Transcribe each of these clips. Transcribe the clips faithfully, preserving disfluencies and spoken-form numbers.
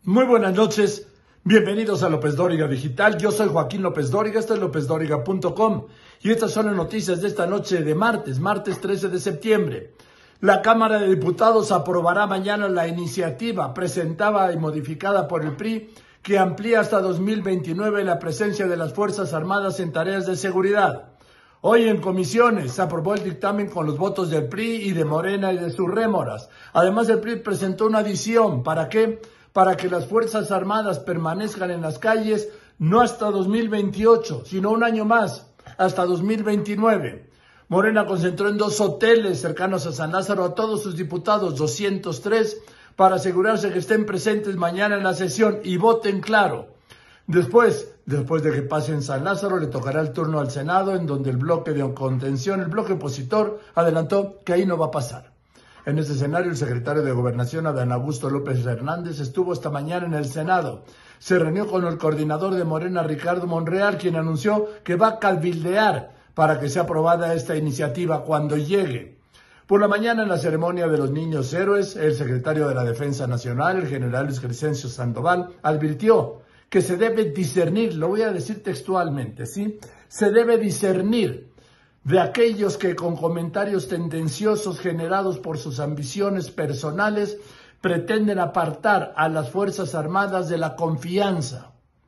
Muy buenas noches, bienvenidos a López Dóriga Digital. Yo soy Joaquín López Dóriga, esto es lópez dóriga punto com y estas son las noticias de esta noche de martes, martes trece de septiembre. La Cámara de Diputados aprobará mañana la iniciativa presentada y modificada por el P R I que amplía hasta dos mil veintinueve la presencia de las Fuerzas Armadas en tareas de seguridad. Hoy en comisiones se aprobó el dictamen con los votos del P R I y de Morena y de sus rémoras. Además, el P R I presentó una adición. ¿Para qué? Para que las Fuerzas Armadas permanezcan en las calles no hasta dos mil veintiocho, sino un año más, hasta dos mil veintinueve. Morena concentró en dos hoteles cercanos a San Lázaro a todos sus diputados, doscientos tres, para asegurarse que estén presentes mañana en la sesión y voten claro. Después, después de que pase en San Lázaro, le tocará el turno al Senado, en donde el bloque de contención, el bloque opositor, adelantó que ahí no va a pasar. En ese escenario, el secretario de Gobernación, Adán Augusto López Hernández, estuvo esta mañana en el Senado. Se reunió con el coordinador de Morena, Ricardo Monreal, quien anunció que va a cabildear para que sea aprobada esta iniciativa cuando llegue. Por la mañana, en la ceremonia de los niños héroes, el secretario de la Defensa Nacional, el general Luis Crescencio Sandoval, advirtió que se debe discernir, lo voy a decir textualmente, ¿sí? Se debe discernir de aquellos que con comentarios tendenciosos generados por sus ambiciones personales pretenden apartar a las Fuerzas Armadas de la confianza.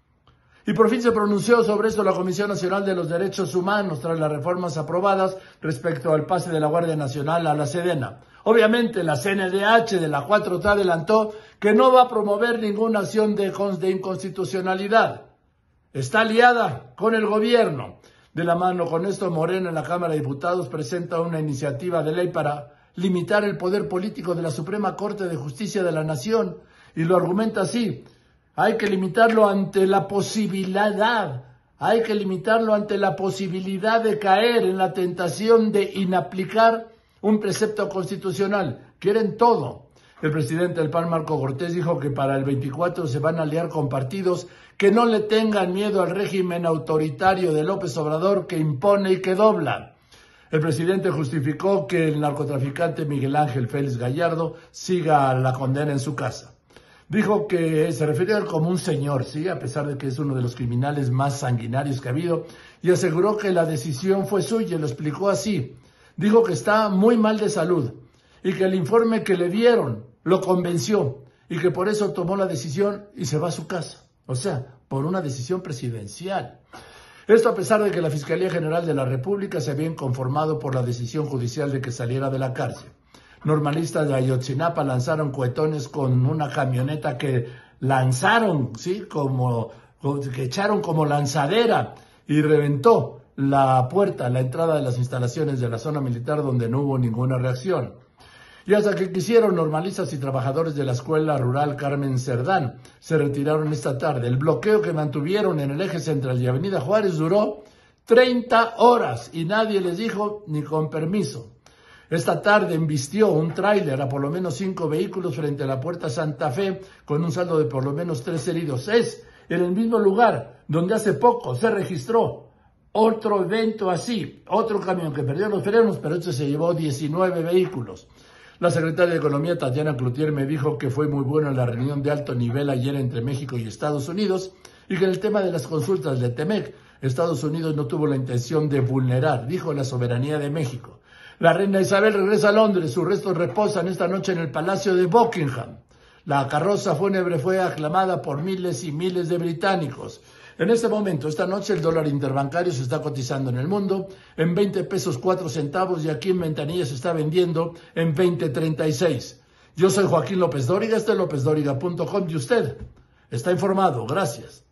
Y por fin se pronunció sobre esto la Comisión Nacional de los Derechos Humanos tras las reformas aprobadas respecto al pase de la Guardia Nacional a la Sedena. Obviamente la C N D H de la cuatro T adelantó que no va a promover ninguna acción de, de inconstitucionalidad. Está aliada con el gobierno. De la mano con esto, Morena en la Cámara de Diputados presenta una iniciativa de ley para limitar el poder político de la Suprema Corte de Justicia de la Nación y lo argumenta así: hay que limitarlo ante la posibilidad, hay que limitarlo ante la posibilidad de caer en la tentación de inaplicar un precepto constitucional. Quieren todo. El presidente del P A N, Marco Cortés, dijo que para el veinticuatro se van a aliar con partidos que no le tengan miedo al régimen autoritario de López Obrador, que impone y que dobla. El presidente justificó que el narcotraficante Miguel Ángel Félix Gallardo siga la condena en su casa. Dijo que se refiere a él como un señor, sí, a pesar de que es uno de los criminales más sanguinarios que ha habido, y aseguró que la decisión fue suya. Lo explicó así: dijo que está muy mal de salud y que el informe que le dieron lo convenció y que por eso tomó la decisión y se va a su casa. O sea, por una decisión presidencial. Esto a pesar de que la Fiscalía General de la República se había inconformado por la decisión judicial de que saliera de la cárcel. Normalistas de Ayotzinapa lanzaron cohetones con una camioneta que lanzaron, ¿sí? Como, que echaron como lanzadera y reventó la puerta, la entrada de las instalaciones de la zona militar, donde no hubo ninguna reacción. Y hasta que quisieron, normalistas y trabajadores de la Escuela Rural Carmen Cerdán se retiraron esta tarde. El bloqueo que mantuvieron en el eje central y Avenida Juárez duró treinta horas y nadie les dijo ni con permiso. Esta tarde embistió un tráiler a por lo menos cinco vehículos frente a la Puerta Santa Fe con un saldo de por lo menos tres heridos. Es en el mismo lugar donde hace poco se registró otro evento así, otro camión que perdió los frenos, pero este se llevó diecinueve vehículos. La secretaria de Economía, Tatiana Cloutier, me dijo que fue muy buena la reunión de alto nivel ayer entre México y Estados Unidos y que en el tema de las consultas de Temec, Estados Unidos no tuvo la intención de vulnerar, dijo, la soberanía de México. La reina Isabel regresa a Londres, sus restos reposan esta noche en el Palacio de Buckingham. La carroza fúnebre fue aclamada por miles y miles de británicos. En este momento, esta noche, el dólar interbancario se está cotizando en el mundo en veinte pesos cuatro centavos y aquí en Ventanilla se está vendiendo en veinte treinta y seis. Yo soy Joaquín López Dóriga, este es lópez dóriga punto com y usted está informado. Gracias.